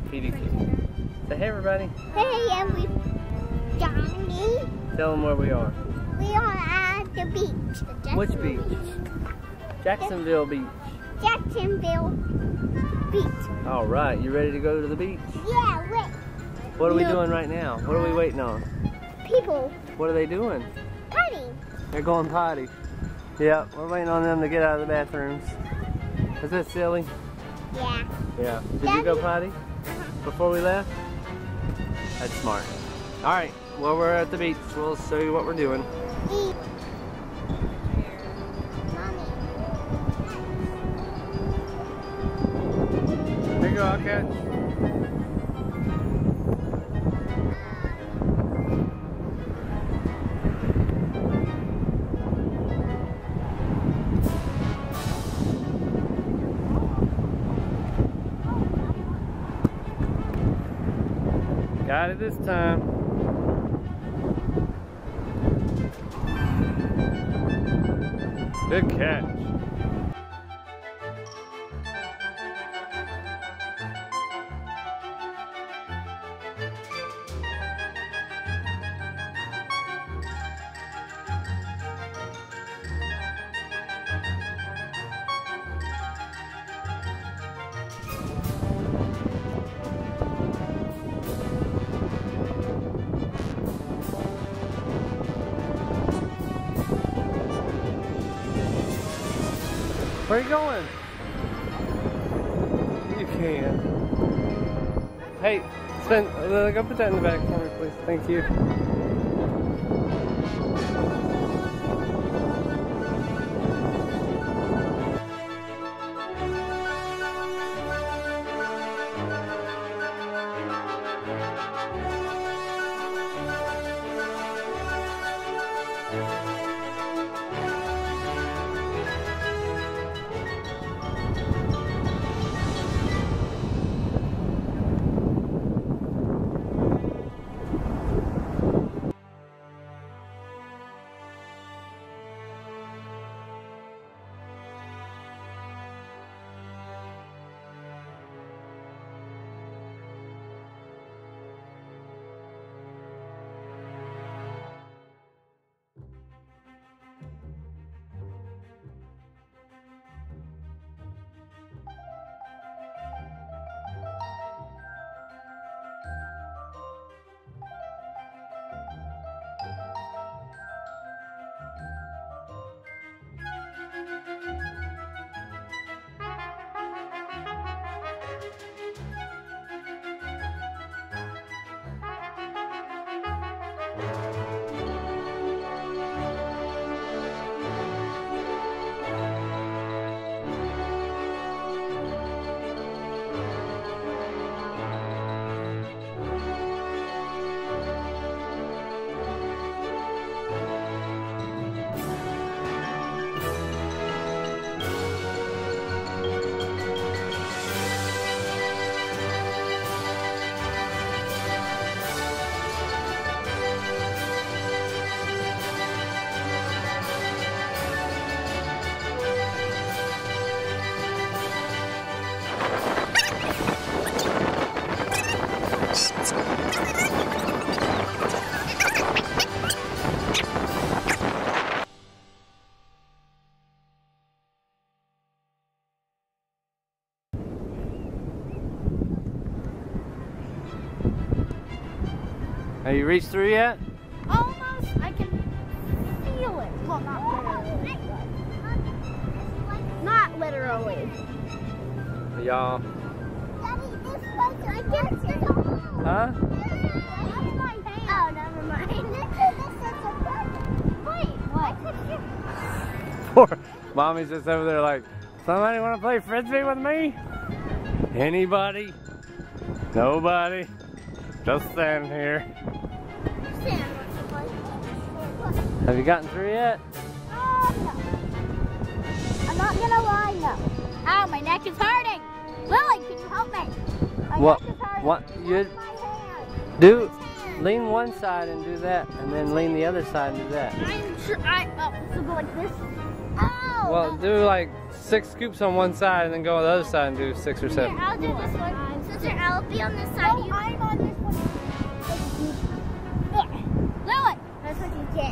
Petey. Say hey everybody. Hey Johnny. Tell them where we are. We are at the beach. Which beach? Jacksonville Beach. Jacksonville Beach. All right, you ready to go to the beach? Yeah, wait. What are we doing right now? What are we waiting on? People. What are they doing? Potty. They're going potty. Yeah, we're waiting on them to get out of the bathrooms. Is that silly? Yeah. Yeah. Did you go potty before we left? That's smart. All right, well, we're at the beach. We'll show you what we're doing. Mommy. Here you go, I'll catch. Got it this time. Good catch. Where are you going? You can. Hey, go put that in the back for me, please. Thank you. Have you reached through yet? Almost. I can feel it. Well, not literally. Not literally. Y'all. Daddy, this place I can see. Huh? That's my hand. Oh, never mind. Wait, what? Poor Mommy's just over there like, somebody want to play Frisbee with me? Anybody? Nobody? Just standing here. Have you gotten through yet? No. I'm not gonna lie, no. Ow, my neck is hurting. Lily, can you help me? My neck is hurting. What? You my hand. do? Lean one side and do that, and then lean the other side and do that. I'm sure. Oh, so go like this. Ow! Well, do like 6 scoops on one side and then go on the other side and do 6 or 7. Here, I'll do this one. Sister, I'll be on this side. No, I'm on this one. Lily, that's what you get.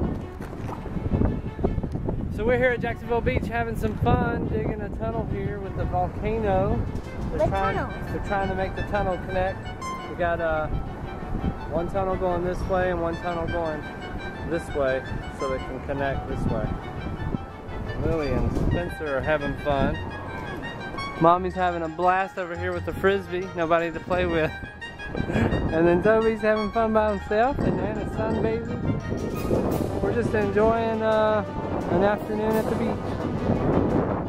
So we're here at Jacksonville Beach having some fun digging a tunnel here with the volcano. They're trying to make the tunnel connect. We got one tunnel going this way and one tunnel going this way so they can connect this way. Lily and Spencer are having fun. Mommy's having a blast over here with the frisbee, nobody to play with. And then Toby's having fun by himself and Nana's sunbathing. We're just enjoying an afternoon at the beach.